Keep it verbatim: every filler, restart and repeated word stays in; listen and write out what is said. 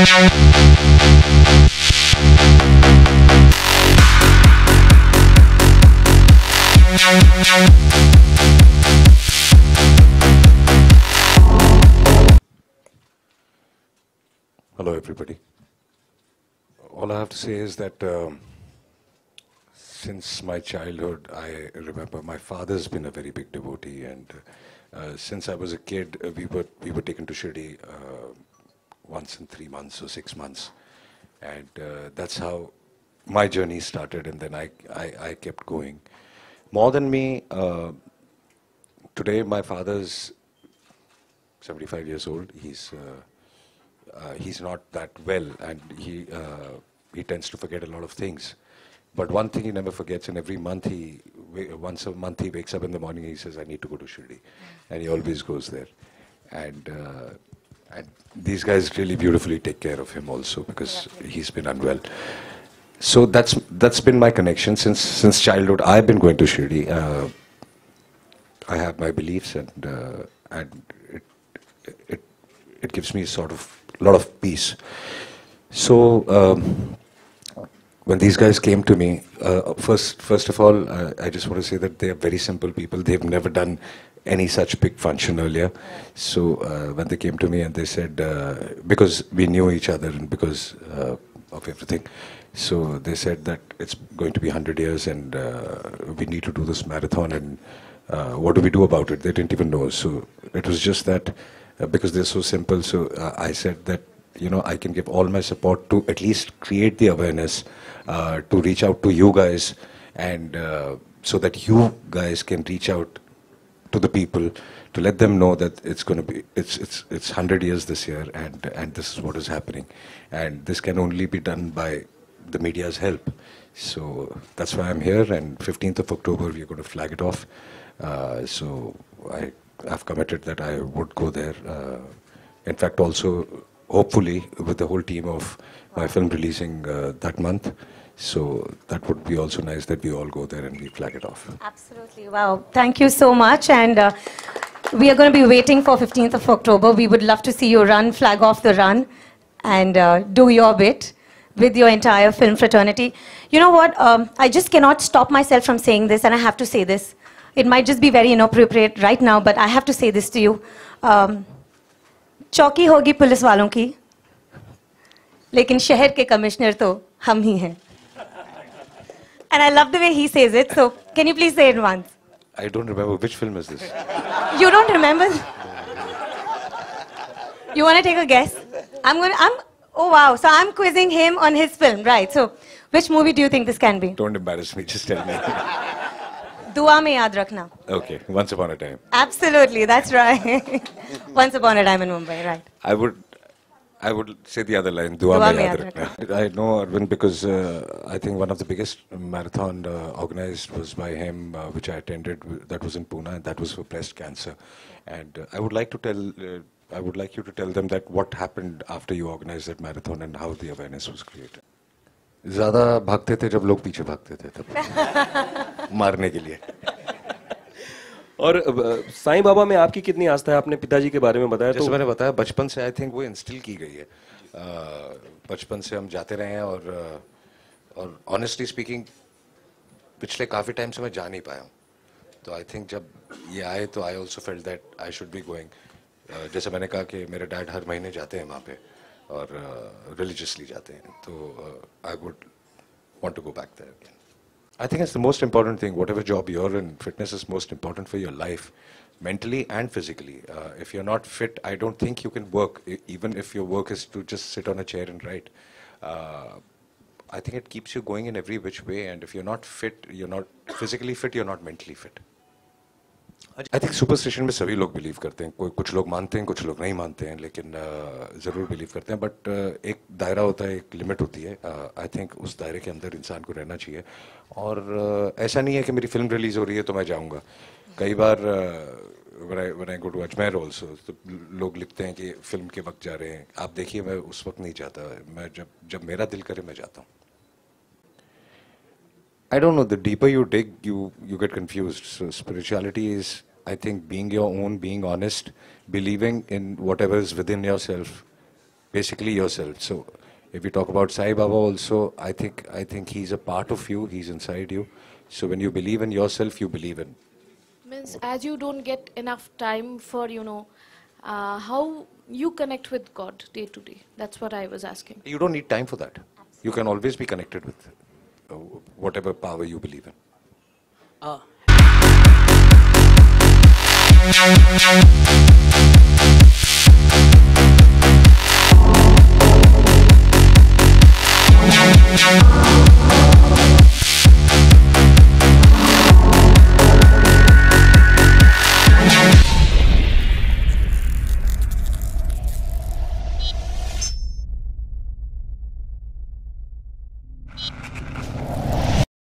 Hello, everybody. All I have to say is that um, since my childhood, I remember my father's been a very big devotee, and uh, since I was a kid, uh, we were we were taken to Shirdi uh, once in three months or six months, and uh, that's how my journey started. And then I I, I kept going. More than me, uh, today my father's seventy-five years old. He's uh, Uh, he's not that well, and he uh, he tends to forget a lot of things. But one thing he never forgets, and every month he, once a month he wakes up in the morning, he says, "I need to go to Shirdi," and he always goes there. And uh, and these guys really beautifully take care of him also, because he's been unwell. So that's that's been my connection since since childhood. I've been going to Shirdi. Uh, I have my beliefs, and uh, and it it it gives me sort of a lot of peace. So um, when these guys came to me, uh, first first of all, uh, I just want to say that they are very simple people. They've never done any such big function earlier. So uh, when they came to me and they said, uh, because we knew each other and because uh, of everything, so they said that it's going to be one hundred years and uh, we need to do this marathon, and uh, what do we do about it? They didn't even know. So it was just that uh, because they're so simple. So uh, I said that, you know, I can give all my support to at least create the awareness, uh, to reach out to you guys, and uh, so that you guys can reach out to the people to let them know that it's going to be, it's it's it's one hundred years this year, and and this is what is happening, and this can only be done by the media's help. So that's why I'm here, and fifteenth of October we're going to flag it off. Uh, so I I've committed that I would go there. Uh, in fact, also hopefully with the whole team of my film releasing uh, that month. So that would be also nice that we all go there and we flag it off. Absolutely. Wow. Thank you so much. And uh, we are going to be waiting for fifteenth of October. We would love to see you run, flag off the run, and uh, do your bit with your entire film fraternity. You know what? Um, I just cannot stop myself from saying this, and I have to say this. It might just be very inappropriate right now, but I have to say this to you. Um, चौकी होगी police वालों की, लेकिन शहर के commissioner तो हम ही हैं. And I love the way he says it. So can you please say it once? I don't remember which film is this. You don't remember? You want to take a guess? I'm going to, I'm, oh wow. So I'm quizzing him on his film, right? So which movie do you think this can be? Don't embarrass me, just tell me. Dua mein yaad rakhna. Okay, Once Upon a Time. Absolutely, that's right. Once Upon a Time in Mumbai, right. I would I would say the other line, Dua Dua mein mein yaad yaad rakhna. I know Arvind because uh, I think one of the biggest marathon uh, organized was by him, uh, which I attended. That was in Pune, and that was for breast cancer. And uh, I would like to tell, uh, I would like you to tell them that what happened after you organized that marathon and how the awareness was created. ज़्यादा भागते थे जब लोग पीछे भागते थे तब मारने के लिए. और अ, साईं बाबा में आपकी कितनी आस्था है? आपने पिताजी के बारे में बताया. जैसे तो मैंने बताया, बचपन से आई थिंक वो इंस्टिल की गई है. बचपन से हम जाते रहे हैं, और और ऑनेस्टली स्पीकिंग पिछले काफ़ी टाइम से मैं जा नहीं पाया हूँ. तो आई थिंक जब ये आए तो I also felt that I should be going. जैसे मैंने कहा कि मेरे डैड हर महीने जाते हैं वहाँ पे और रिलीजियसली जाते हैं, तो I would want to go back there again. I think it's the most important thing. Whatever job you're in, fitness is most important for your life, mentally and physically. Uh, if you're not fit, I don't think you can work, e- even if your work is to just sit on a chair and write. Uh, I think it keeps you going in every which way, and if you're not fit, you're not physically fit, you're not mentally fit. I think superstition में सभी लोग believe करते हैं. कोई कुछ लोग मानते हैं, कुछ लोग नहीं मानते हैं, लेकिन uh, ज़रूर बिलीव करते हैं. बट uh, एक दायरा होता है, एक लिमिट होती है. आई uh, थिंक उस दायरे के अंदर इंसान को रहना चाहिए. और uh, ऐसा नहीं है कि मेरी फिल्म रिलीज़ हो रही है तो मैं जाऊँगा. कई बार uh, when I when I go to Ajmer also, तो लोग लिखते हैं कि फिल्म के वक्त जा रहे हैं. आप देखिए, मैं उस वक्त नहीं जाता. मैं जब जब मेरा दिल करे मैं जाता हूँ. I don't know, the deeper you dig, you, you get confused. So spirituality is, I think, being your own, being honest, believing in whatever is within yourself, basically yourself. So if we talk about Sai Baba also, I think I think he's a part of you. He's inside you. So when you believe in yourself, you believe in. Means as you don't get enough time for, you know, uh, how you connect with God day to day. That's what I was asking. You don't need time for that. You can always be connected with uh, whatever power you believe in. Uh.